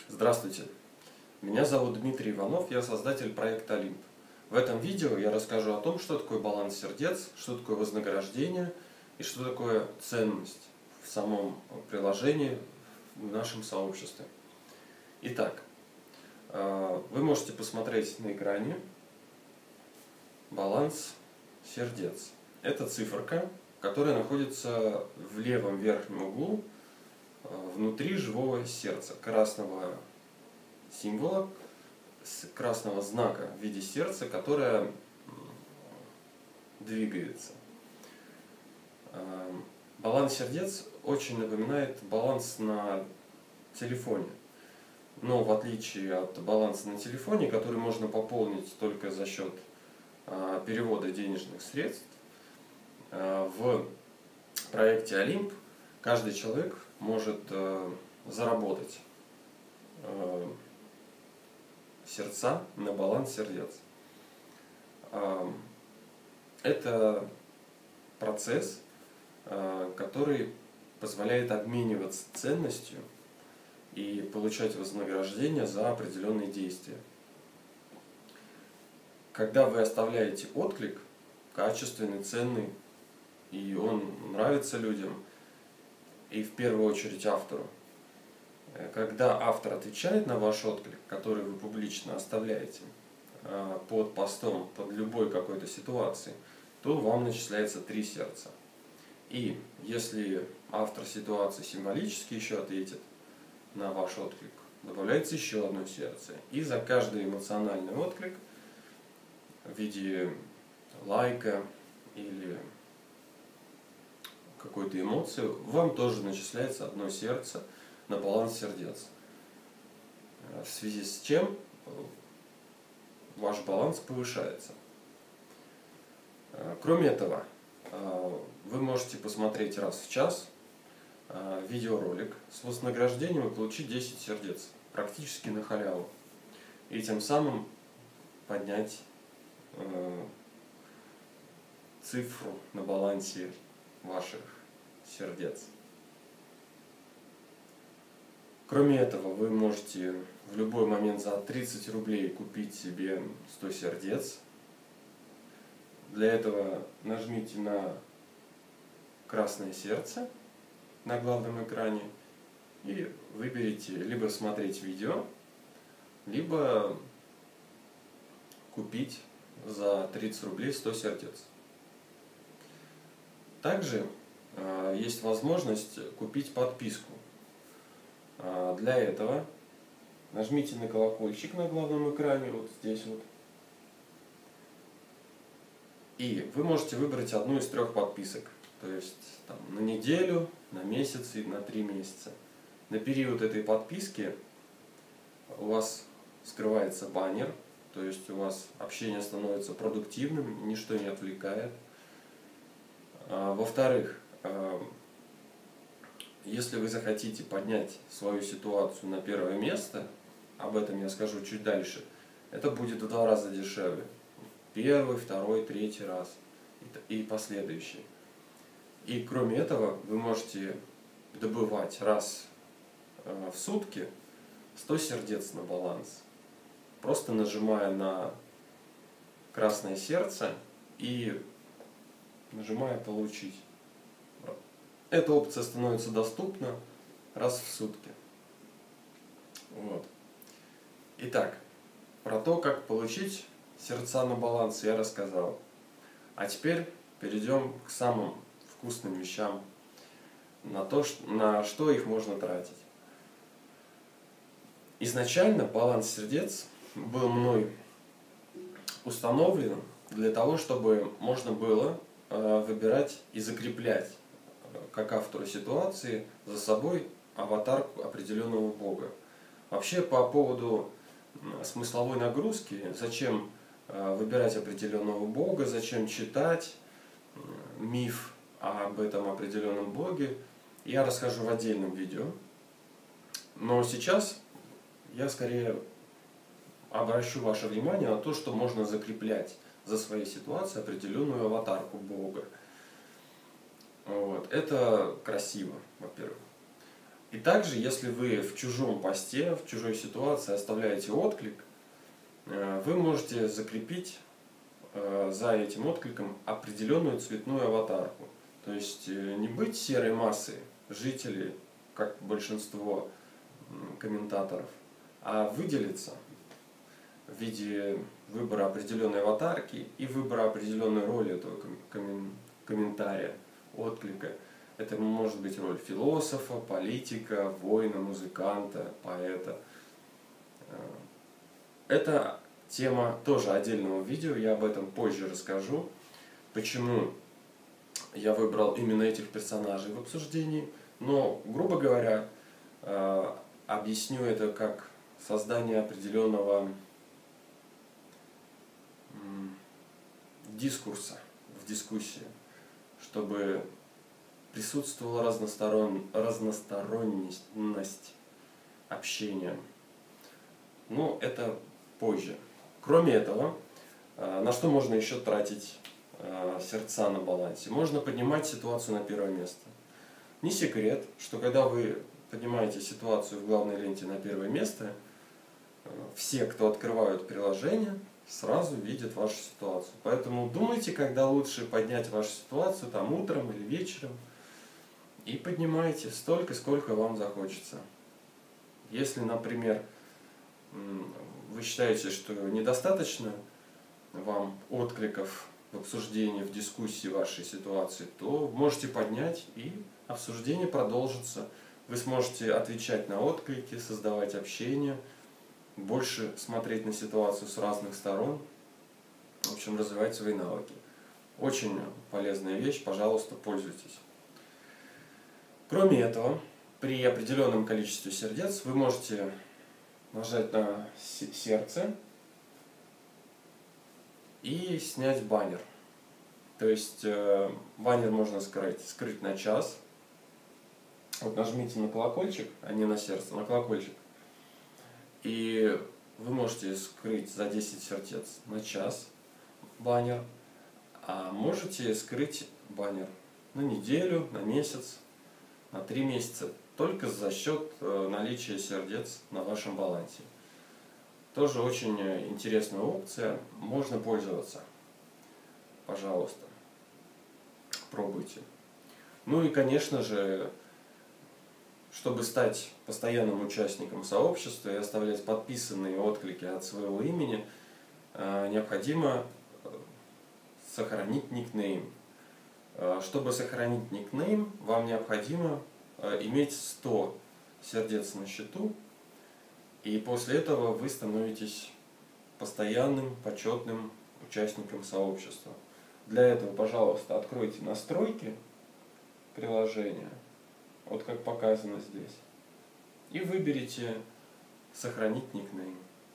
Здравствуйте, меня зовут Дмитрий Иванов, я создатель проекта Олимп. В этом видео я расскажу о том, что такое баланс сердец, что такое вознаграждение и что такое ценность в самом приложении, в нашем сообществе. Итак, вы можете посмотреть на экране баланс сердец. Это циферка, которая находится в левом верхнем углу внутри живого сердца, красного символа, красного знака в виде сердца, которое двигается. Баланс сердец очень напоминает баланс на телефоне. Но в отличие от баланса на телефоне, который можно пополнить только за счет перевода денежных средств, в проекте Олимп каждый человек может заработать сердца на баланс сердец. Это процесс, который позволяет обмениваться ценностью и получать вознаграждение за определенные действия. Когда вы оставляете отклик, качественный, ценный, и он нравится людям, и в первую очередь автору, когда автор отвечает на ваш отклик, который вы публично оставляете под постом, под любой какой-то ситуацией, то вам начисляется 3 сердца. И если автор ситуации символически еще ответит на ваш отклик, добавляется еще 1 сердце. И за каждый эмоциональный отклик в виде лайка или какой-то эмоции, вам тоже начисляется 1 сердце на баланс сердец. В связи с чем ваш баланс повышается. Кроме этого, вы можете посмотреть раз в час видеоролик с вознаграждением и получить 10 сердец практически на халяву. И тем самым поднять цифру на балансе ваших сердец. Кроме этого, вы можете в любой момент за 30 рублей купить себе 100 сердец. Для этого нажмите на красное сердце на главном экране и выберите либо смотреть видео, либо купить за 30 рублей 100 сердец. Также есть возможность купить подписку. Для этого нажмите на колокольчик на главном экране, вот здесь вот. И вы можете выбрать одну из 3 подписок. То есть там, на неделю, на месяц и на 3 месяца. На период этой подписки у вас скрывается баннер. То есть у вас общение становится продуктивным, ничто не отвлекает. Во-вторых, если вы захотите поднять свою ситуацию на 1-е место, об этом я скажу чуть дальше, это будет в 2 раза дешевле. 1-й, 2-й, 3-й раз и последующие. И кроме этого, вы можете добывать раз в сутки 100 сердец на баланс, просто нажимая на красное сердце и нажимая «Получить». Эта опция становится доступна раз в сутки. Вот. Итак, про то, как получить сердца на баланс, я рассказал. А теперь перейдем к самым вкусным вещам, на что их можно тратить. Изначально баланс сердец был мной установлен для того, чтобы можно было выбирать и закреплять как автору ситуации за собой аватарку определенного бога. Вообще по поводу смысловой нагрузки, зачем выбирать определенного бога, зачем читать миф об этом определенном боге, я расскажу в отдельном видео. Но сейчас я скорее обращу ваше внимание на то, что можно закреплять за своей ситуацией определенную аватарку бога. Вот. Это красиво, во-первых. И также, если вы в чужом посте, в чужой ситуации оставляете отклик, вы можете закрепить за этим откликом определенную цветную аватарку. То есть не быть серой массой жителей, как большинство комментаторов, а выделиться в виде выбора определенной аватарки и выбора определенной роли этого комментария, отклика. Это может быть роль философа, политика, воина, музыканта, поэта. Это тема тоже отдельного видео, я об этом позже расскажу, почему я выбрал именно этих персонажей в обсуждении. Но, грубо говоря, объясню это как создание определенного дискурса в дискуссии, чтобы присутствовала разносторонность общения. Но это позже. Кроме этого, на что можно еще тратить сердца на балансе? Можно поднимать ситуацию на первое место. Не секрет, что когда вы поднимаете ситуацию в главной ленте на первое место, все, кто открывают приложение, сразу видят вашу ситуацию. Поэтому думайте, когда лучше поднять вашу ситуацию, там утром или вечером, и поднимайте столько, сколько вам захочется. Если, например, вы считаете, что недостаточно вам откликов в обсуждении, в дискуссии вашей ситуации, то можете поднять, и обсуждение продолжится. Вы сможете отвечать на отклики, создавать общение, больше смотреть на ситуацию с разных сторон, в общем, развивать свои навыки. Очень полезная вещь, пожалуйста, пользуйтесь. Кроме этого, при определенном количестве сердец вы можете нажать на сердце и снять баннер. То есть баннер можно скрыть на час. Вот нажмите на колокольчик, а не на сердце, на колокольчик. И вы можете скрыть за 10 сердец на час баннер, а можете скрыть баннер на неделю, на месяц, на 3 месяца, только за счет наличия сердец на вашем балансе. Тоже очень интересная опция, можно пользоваться. Пожалуйста, пробуйте. Ну и, конечно же, чтобы стать постоянным участником сообщества и оставлять подписанные отклики от своего имени, необходимо сохранить никнейм. Чтобы сохранить никнейм, вам необходимо иметь 100 сердец на счету, и после этого вы становитесь постоянным, почетным участником сообщества. Для этого, пожалуйста, откройте настройки приложения, вот как показано здесь, и выберите «Сохранить никнейм».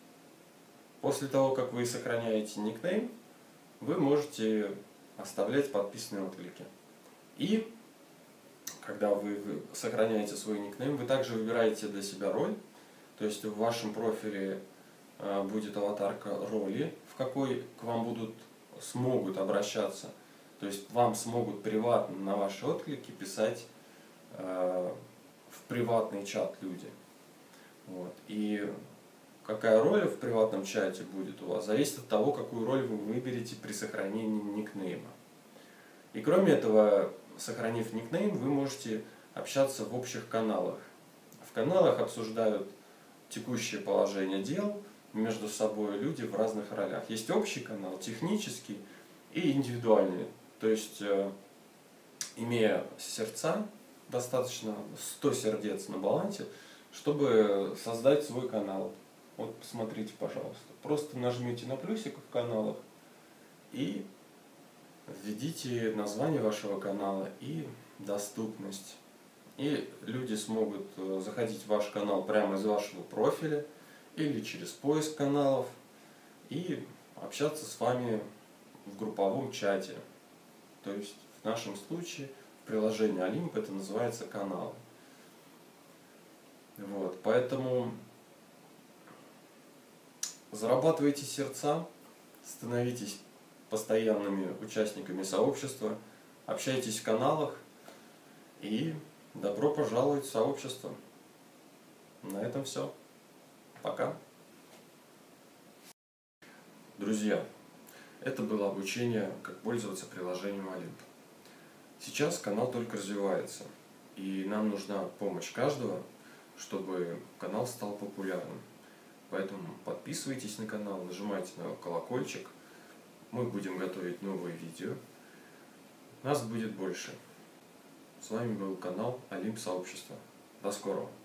После того, как вы сохраняете никнейм, вы можете оставлять подписанные отклики. И когда вы сохраняете свой никнейм, вы также выбираете для себя роль, то есть в вашем профиле будет аватарка роли, в какой к вам смогут обращаться, то есть вам смогут приватно на ваши отклики писать в приватный чат люди. Вот. И какая роль в приватном чате будет у вас, зависит от того, какую роль вы выберете при сохранении никнейма. И кроме этого, сохранив никнейм, вы можете общаться в общих каналах. В каналах обсуждают текущее положение дел между собой люди в разных ролях. Есть общий канал, технический и индивидуальный. То есть, имея сердца, достаточно 100 сердец на балансе, чтобы создать свой канал. Вот посмотрите, пожалуйста. Просто нажмите на плюсик в каналах и введите название вашего канала и доступность. И люди смогут заходить в ваш канал прямо из вашего профиля или через поиск каналов и общаться с вами в групповом чате. То есть в нашем случае в приложении Олимп это называется канал. Вот, поэтому зарабатывайте сердца, становитесь постоянными участниками сообщества, общайтесь в каналах и Добро пожаловать в сообщество. На этом все. Пока. Друзья, это было обучение, как пользоваться приложением Олимп. Сейчас канал только развивается, и нам нужна помощь каждого, чтобы канал стал популярным. Поэтому подписывайтесь на канал, нажимайте на колокольчик. Мы будем готовить новые видео. Нас будет больше. С вами был канал Олимп Сообщество. До скорого!